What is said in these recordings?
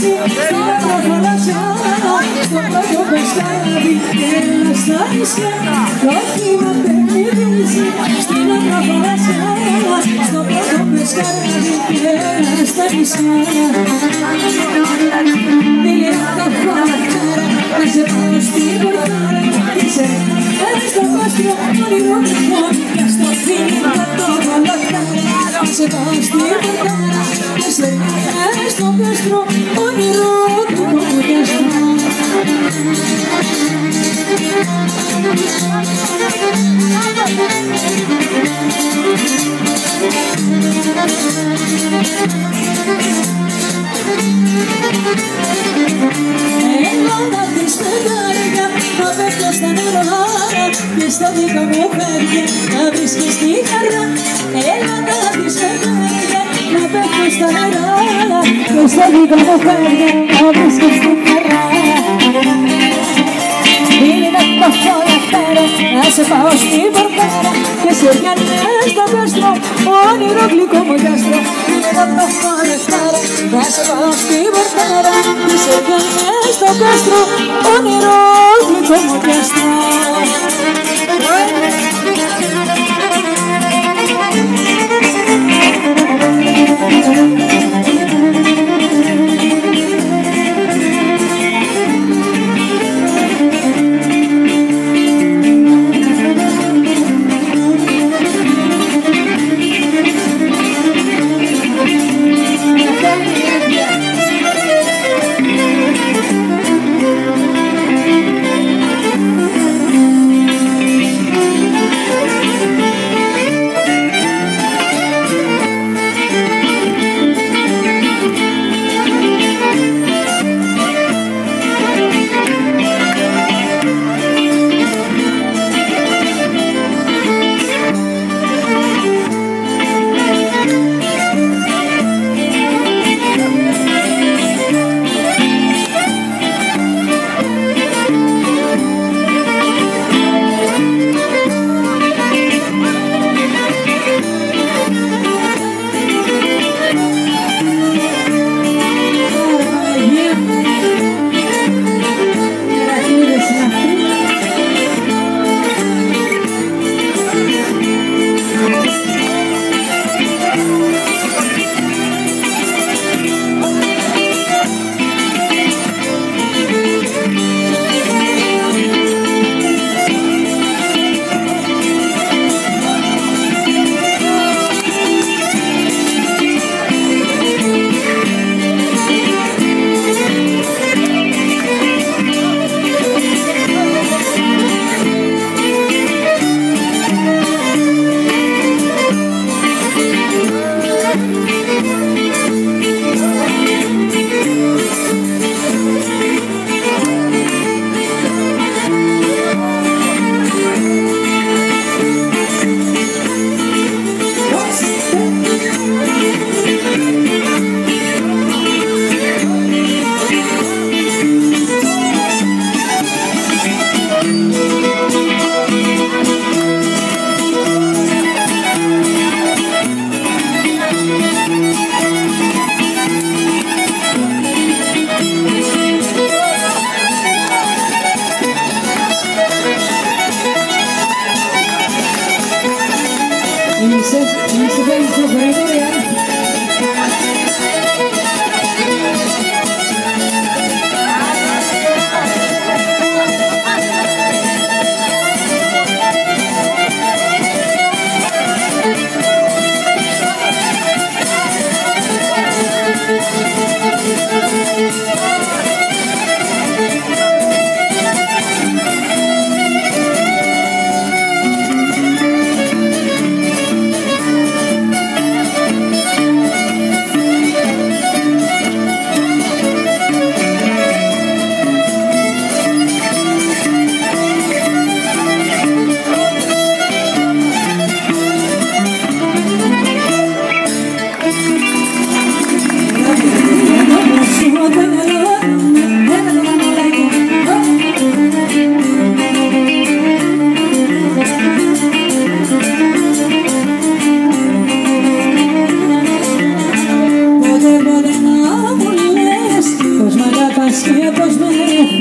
στην ακροφαλάσσια, στο πρώτο πεσκάρι έλα στα νησιά. Το όχημα παιχνιδίζει στην ακροφαλάσσια, στο πρώτο πεσκάρι έλα στα νησιά. Φίλε τα χωρατάρα, να σε πάω στην πορτάρα, είσαι στο κάστρο όνειρο μόνικα στο φίλο το βαλωτάρα. Να σε πάω στην πορτάρα, είσαι στο κάστρο όνειρο του κομμουνιαστά. Έλα να δεις φεγγάρια, να πέφτω στα νερά και στα δικά μου χέρια να βρίσκεις τη χαρά. Έλα να δεις φεγγάρια, να πέφτω στα νερά και στα δικά μου χέρια να βρίσκεις τη χαρά. Είναι να το φωλευτέρω, να σε πάω στην πορτάρα και σε βγαίνεις στο κάστρο, όνειρο γλυκό μου κάστρο. Είναι να το φωλευτέρω, να σε πάω στην πορτάρα και σε βγαίνεις στο κάστρο, όνειρο γλυκό μου κάστρο.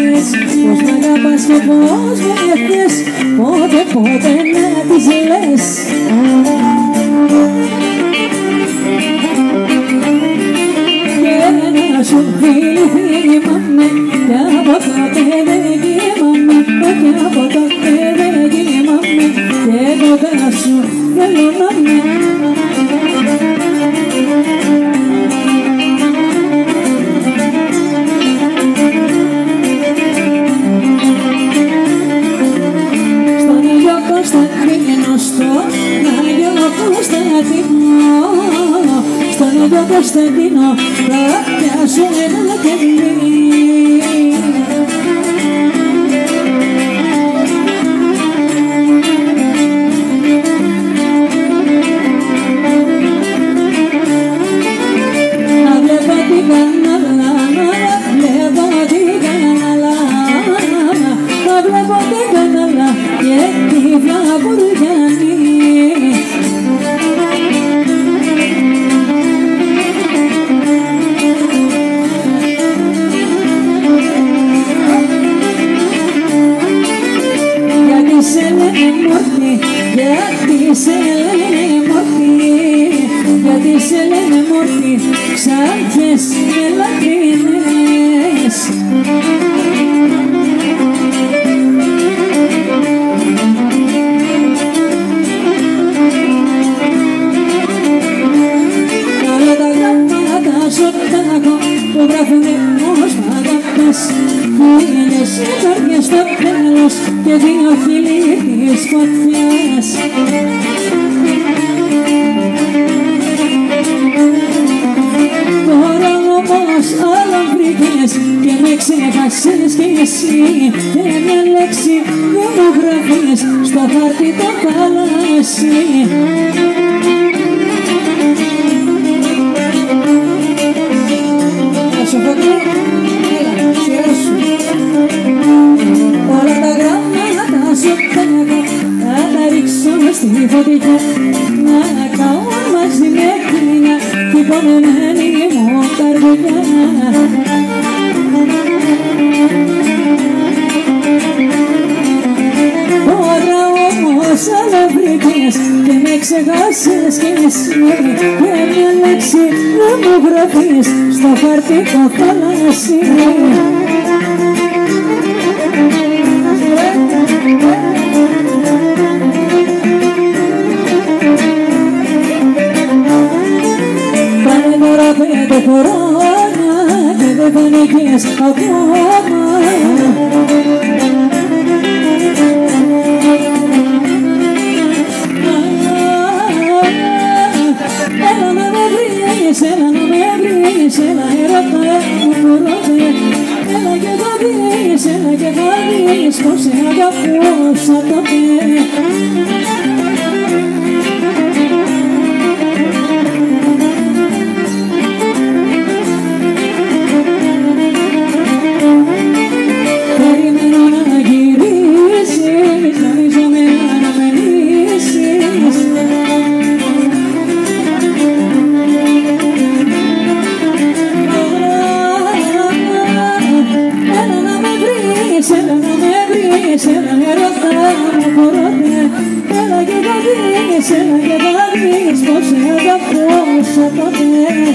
λες πως μ' αγαπάς και πως με θες, πότε να τις λες. Και ένα σου φίλι θυμάμαι, κι από τότε δεν κοιμάμαι, κι από τότε δεν κοιμάμαι, και κοντά σου θέλω να είμαι. Στον ίδιο Κωνσταντίνο θα πιάσω ένα κελί. Να βλέπω την κανάλα, βλέπω την κανάλα, να βλέπω την κανάλα και τη Βλαβουριανή. Γιατί σε λένε μόρφη, γιατί σε λένε μόρφη, ξάρχες και λατρίνες. Όλα τα γράμματα σου τα έχω που γράφουνε πως μ' αγαπάς, χίλιες καρδιές στο τέλος και δύο χείλη της φωτιάς. Τώρα όμως άλλο βρήκες και με ξέχασες κι εσύ, και μια λέξη δεν μου γράφεις στο χάρτη το θάλασσι. Όλα τα γράμματα σου θα τα ρίξω στη φωτιά, να καώ μαζί με εκείνα την πονεμένη μου καρδιά. Τώρα όμως άλλο βρήκες και με ξεχάσες κι εσύ, και μια λέξη δεν μου γράφεις στο χαρτί το θάλασσι. Πάνε τώρα 5 χρόνια και δεν φανήκες ακόμα. Έλα να με βρεις, έλα να με βρεις, έλα ερώτα μου φορώτε. Έλα και θα δεις, έλα και θα δεις πως σε αγαπούσα τότε. Περιμένω να γυρίσεις, να μίσω με αναμενήσεις. Έλα να με βρεις, έλα να με βρεις, έλα ερώτα μου φορώτε. Έλα και θα δεις, έλα και θα δεις πως σε αγαπούσα τότε.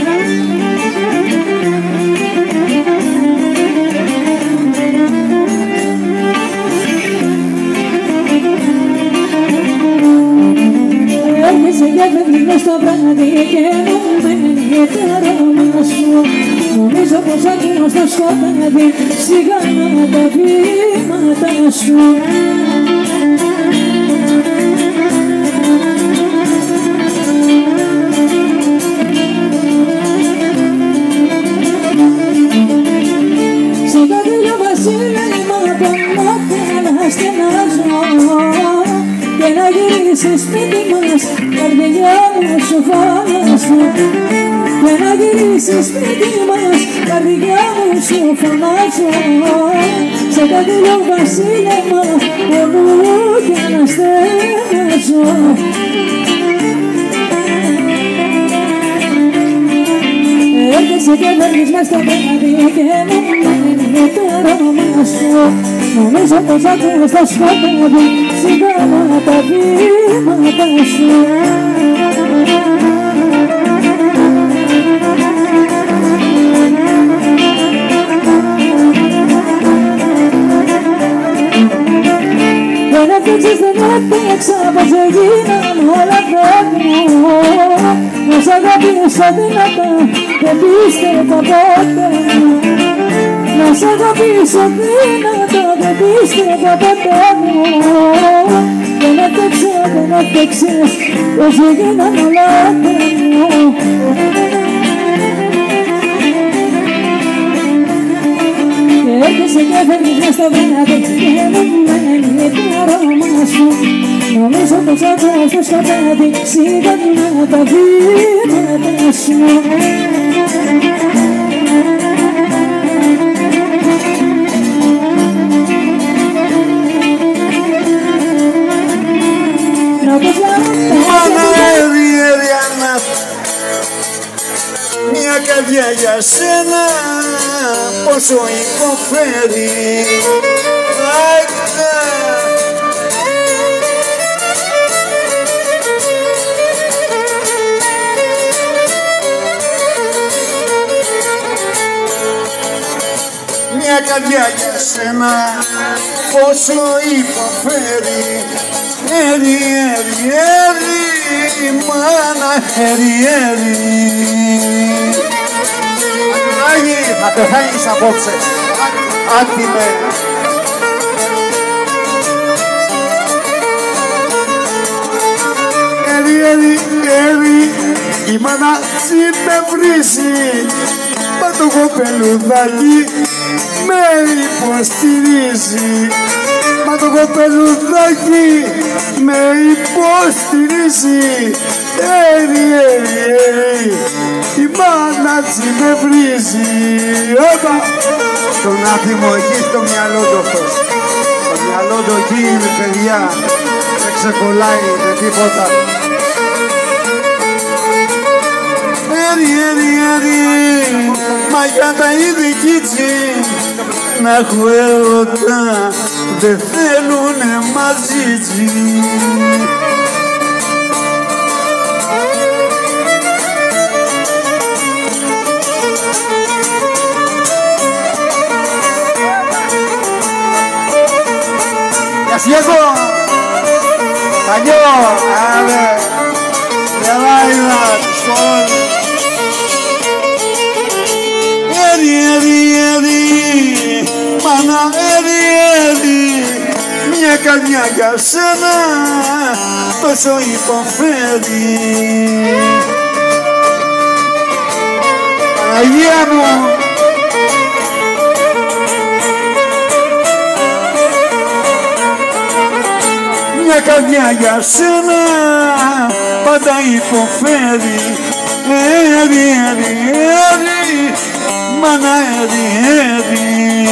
Έρχεσαι και φεύγεις μες το βράδυ και μου μένει το αρώμα σου. Νομίζω πως ακούς στο σκοτάδι σιγά τα βήματα σου. Σε κάτι βασίλεμα το μόχθηνα στενάζω, και να γυρίσεις σπίτι μας, καρδιά μου σου φωνάζω. Και να γυρίσεις σπίτι μας, καρδιά μου σου φωνάζω. Σε κάτι βασίλεμα πονού και να στενάζω. Έρχεσαι και φεύγεις μες στο βράδυ και μου μένει το αρώμα σου. Νομίζω πως ακούω στο σκοτάδι σιγάνα τα βήματα σου. Δεν έφτιαξες, δεν έφτιαξα, πως έγιναν όλα φεύγουν. Να σ' αγαπήσω δυνατά, δεν πίστευα ποτέ. Να σ' αγαπήσω δυνατά, δεν πίστευα ποτέ μου. Δεν έφτιαξα, δεν έφτιαξες, πως έγιναν όλα φεύγουν. Έρχεσαι και φεύγεις μες στο βράδυ και μου μένει το αρώμα σου. Νομίζω πως ακούω στο σκοτάδι σιγανά τα βήματα σου. Μια καρδιά για σένα πόσο υποφέρει. Μια καρδιά για σένα πόσο υποφέρει. Έρι, έρι, έρι, μάνα, έρι, έρι. Θα πεθάνεις απόψε. Άτιμε. Έρι, έρι, έρι, η μάνα με βρίζει. Μα το κοπελουδάκι με υποστηρίζει. Μα το κοπελουδάκι με υποστηρίζει. Έρι, έρι, έρι, η μάνα με βρίζει. Όπα! Τον άτιμο εκεί στο μυαλό του αυτός. Στο μυαλό του εκεί είναι παιδιά. Δεν ξεκολλάει με τίποτα. Έρι, έρι, έρι, μα για τα είδη κίτσι να έχω έρωτα δεν θέλουνε μαζίτσι. Ciego, cayó, a ver, le baila sol. Eri, eri, eri, mana eri, eri, μια καρδιά για σένα τόσο υποφέρει. Παναγία μου, μια καρδιά για σένα πάντα υποφέρει. Έρι, έρι, έρι, μάνα έρι, έρι.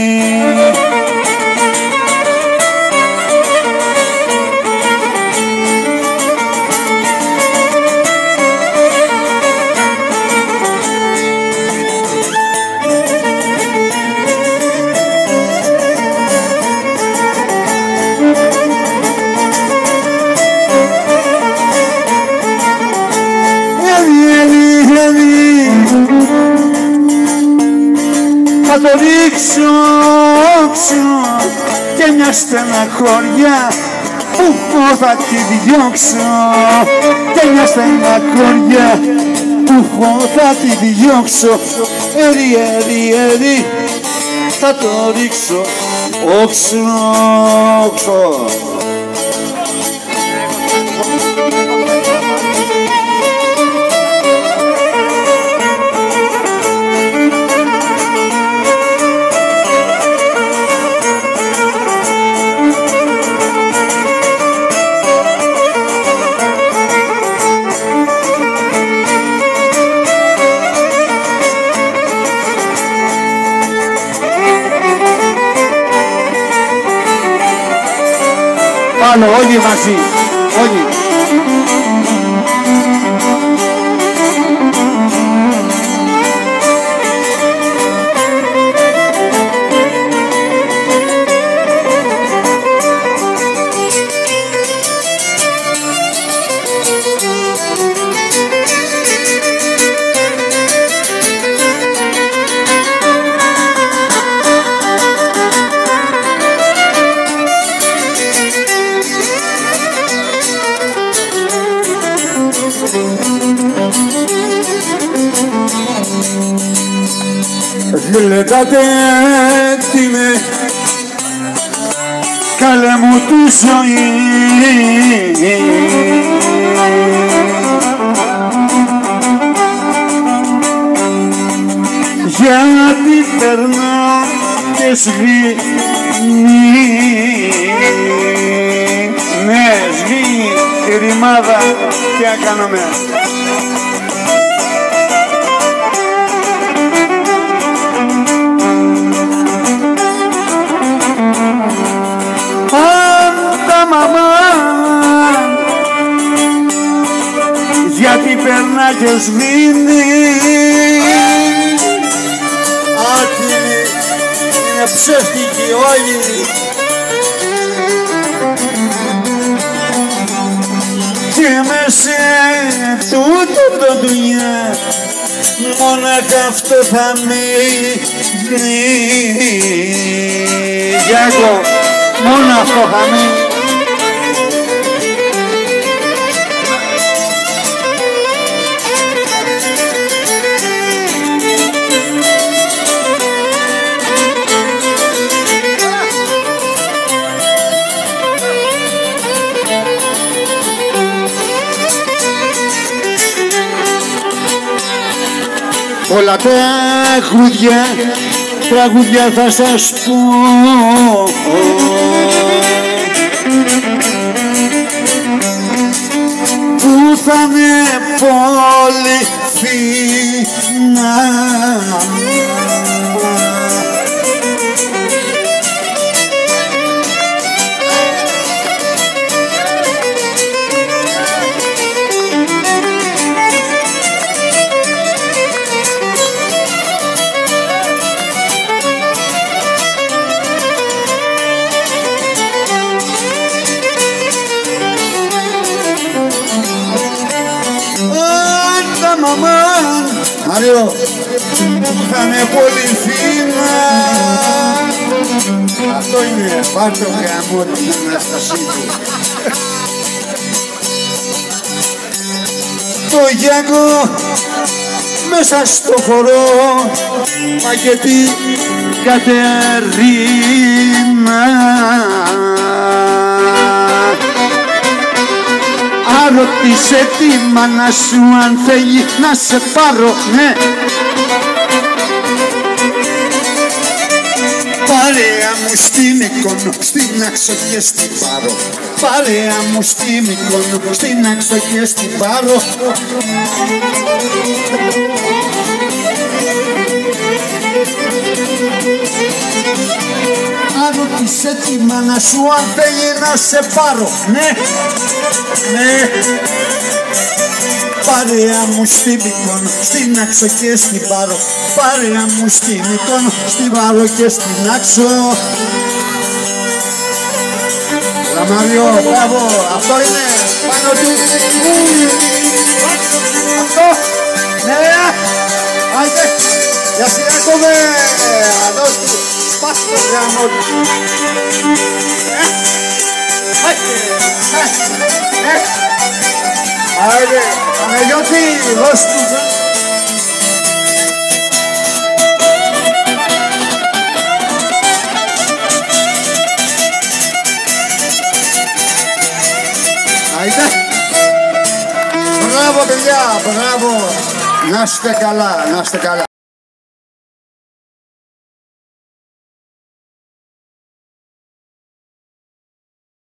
Θα το ρίξω και μια στεναχωριά που θα τη διώξω. Και μια στεναχωριά που θα τη διώξω. Έρι, έρι, έρι, θα το ρίξω όξο. Πάνω, όλοι μαζί, όλοι. γλεντάτε την καλέ μου του ζωή. Γιατί περνώ και σβήνει, ναι σβήνει η ρημάδα, τι να κάνουμε. Άντα μαμά, γιατί περνά και σβήνει. Άτιμη, είναι ψεύτικη όλοι. Και μέσα τούτο το δουλειά μόναχα αυτό θα μείνει. Γιάκο, μόνο αυτό θα μείνει. Όλα τα τραγούδια θα σας πω, που θα είναι πολύ φίνα. Μάριο, θα είναι πολύ φίνα. Αυτό είναι, πάρ' το γάμο την Ανάστασή του. Το Γιάνγκο μέσα στο χορό, μα και την Κατερίνα. Ρώτησε τη μάνα σου αν θέλει να σε πάρω, ναι. Παρέα μου στη Μύκονο, στην Άξο και στην Πάρο. Παρέα μου στη Μύκονο, στην Άξο και στην Πάρο. Ρώτησε τη μάνα σου αν θέλει να σε πάρω, ναι. Ναι. Παρέα μου στη Μύκονο, στην Άξο και στην Πάρο. Παρέα μου στη Μύκονο, στην Πάρο και στην Άξο. Μάριο, μπράβο, αυτό είναι πάνω του. Αυτό, ναι, άιτε, για Σιράκοβε, αδός του, πας το γάμο του. Άιτε, Παναγιώτη, δώσ' του. Μπράβο παιδιά, μπράβο. Να είστε καλά, να είστε καλά.